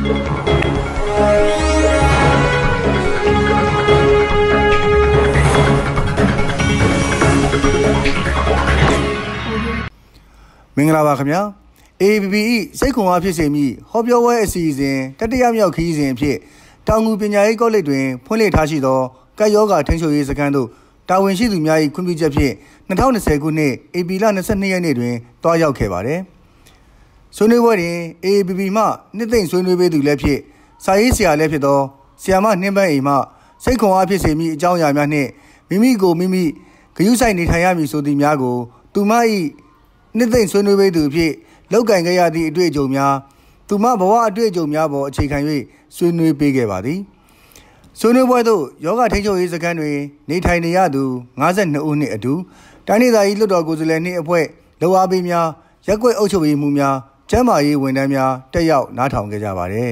မင်္ဂလာပါခင်ဗျာ AAPP စိတ်ခွန်အားဖြစ်စေမည်ဟောပြောပွဲအစီအစဉ်တတိယမြောက်ခရီးစဉ်အဖြစ်တောင်ငူပညာရေးကောလိပ်တွင်ဖွင့်လှစ်ထားရှိသောကပ်ရောဂါထိန်းချုပ်ရေးစခန်းသို့တာဝန်ရှိသူများ၏ခွင့်ပြုချက်ဖြင့်2020ခုနှစ်ဧပြီလ22ရက်နေ့တွင်တွားရောက်ခဲ့ပါတယ်။ဆွေးနွေးပွဲတွင် AAPP မှနှစ်သိမ့်ဆွေးနွေးပေးသူလည်းဖြစ်စာရေးဆရာလည်းဖြစ်သောဆရာမနှင်းပန်းအိမ်မှစိတ်ခွန်အားဖြစ်စေမည်အကြောင်းအရာများနှင့်မိမိကိုမိမိဂရုစိုက်နေထိုင်ရမည်ဆိုသည့်များကိုသူမ၏နှစ်သိမ့်ဆွေးနွေးပေးသူဖြင့်လောက်ကင်ခဲ့ရသည့်အတွေ့အကြုံများသူမဘဝအတွေ့အကြုံများပေါ်အခြေခံ၍ဆွေးနွေးပေးခဲ့ပါသည်ဆွေးနွေးပွဲသို့ယောဂထိန်းချုပ်ရေးစခန်းတွင်နေထိုင်နေရသူ52ဦးနှင့်အတူတိုင်းဒေသကြီးလွှတ်တော်ကိုယ်စားလှယ်နှင့်အဖွဲ့လောက်အားပေးများရက်ကွက်အုပ်ချုပ်ရေးမှူးများကျန်းမာရေးဝန်ထမ်းများတက်ရောက်နားထောင်ခဲ့ကြပါတယ်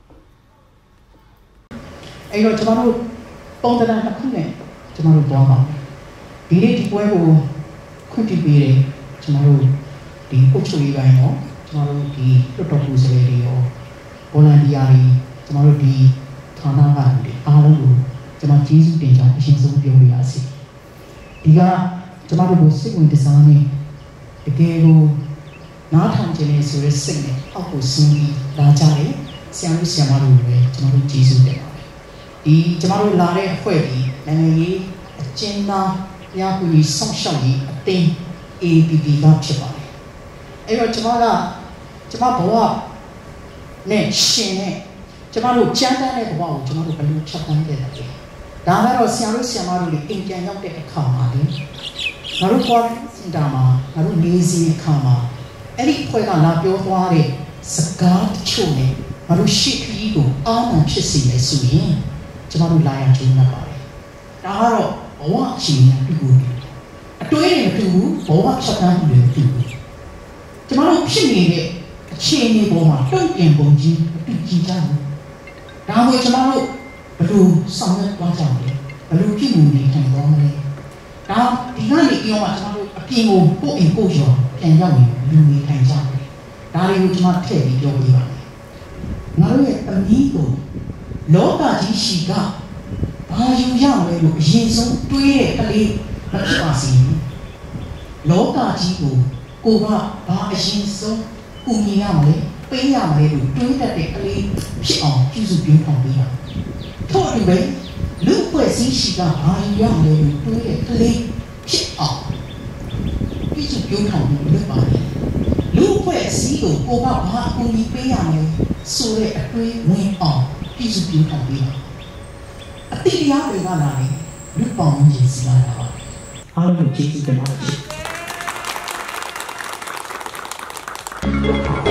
အဲ့တော့ကျွန်တော်တို့ပုံသဏ္ဍာန်တစ်ခုနဲ့ကျွန်တော်တို့သွားပါမယ်ဒီနေ့ဒီပွဲကိုခွင့်ပြုပေးတယ်ကျွန်တော်တို့ဒီအုပ်ချုပ်ရေးပိုင်းရောကျွန်တော်တို့ဒီလွှတ်တော်ကိုယ်စားလှယ်တွေရောဗော်လန်တီယာတွေကျွန်တော်တို့ဒီဌာနကတွေအားလုံးကိုကျွန်တော်ကျေးဇူးတင်ကြောင်းအရှင်ဆုံးပြောပြရစီဒီကကျွန်တော်တို့ကိုစိတ်ဝင်စားနေတကယ်ကိုနားထောင်ခြင်းနဲ့ဆိုရဲစိတ်နဲ့အောက်ကိုဆင်းပြီးလာကြတယ်ဆရာတို့ဆရာမတို့လည်းကျွန်တော်တို့ကျေးဇူးတင်ပါတယ်ဒီကျွန်တော်တို့လာတဲ့အဖွဲ့ဒီနိုင်ငံရေးအကျဉ်းသားများကိုစောင့်ရှောက်ရေးအသင်း AAPP ကဖြစ်ပါတယ်အဲ့တော့ကျွန်မဘဝနဲ့ရှင်နဲ့ကျွန်တော်တို့ကြမ်းတမ်းတဲ့ဘဝကိုကျွန်တော်တို့ဘယ်လိုဖြတ်သန်းခဲ့တာလဲဒါကတော့ဆရာတို့ဆရာမတို့တွေအိမ်ပြန်ရောက်တဲ့အခါမှာလေငါတို့ခေါ်စင်တာမှာငါတို့နေစီအခါမှာအဲ့ဒီအဖွဲ့ကလာပြောသွားတဲ့စကားတချို့နဲ့ငါတို့ရှေ့ခရီးကိုအားမှန်ဖြစ်စေမယ်ဆိုရင်ကျွန်တော်တို့လာရကျင်းနေပါတယ်ဒါကတော့ဘဝအခြေအနေတူတူအတွေးတွေမတူဘူးဘဝဖြတ်သန်းမှုတွေမတူဘူးကျွန်တော်တို့ဖြစ်နေတဲ့အခြေအနေပေါ်မှာတုံ့ပြန်ပုံကြီးအတူကြည့်ကြတယ်ဒါကိုကျွန်တော်တို့ဘယ်လိုဆောင်ရွက်သွားကြမလဲဘယ်လိုဖြစ်မှုတွေထိုင်သွားမလဲဒါဒီကနေပြောမှကျွန်တော်တို့အပြင်ကိုကိုယ့်အိမ်ကိုယ်ရောပြန်ရောက်ရင်လူတွေထိုင်ကြတယ်ဒါတွေကိုကျွန်တော်ထည့်ပြီးပြောပြပါမယ်ငါတို့ရဲ့အမည်ကိုလောကကြီးရှိကဘာယူရမလဲလို့အရင်ဆုံးတွေးတဲ့ကလေးမဖြစ်ပါစေလောကကြီးကိုကိုကဘာအရင်ဆုံးကူညီရမလဲပေးရမလဲလို့တွေးတတ်တဲ့ကလေးဖြစ်အောင်ပြုစုပြောင်းထောင်ပေးရထို့အတူပဲလူဖွဲ့စည်းရှိကဘာယူရမလဲလို့တွေးတဲ့ကလေးဖြစ်အောင်ပြုစုပြောင်းထောင်ပြီးလုပ်ပါလေလူဖွဲ့စည်းကိုကိုကဘာအကူအညီပေးရမလဲဆိုတဲ့အတွေးဝင်အောင်ပြုစုပြောင်းထောင်ပေးပါအတိတရားတွေကလာတယ်လူပေါင်းကြီးစီလာတာပါအားလုံးကျေးဇူးတင်ပါတယ်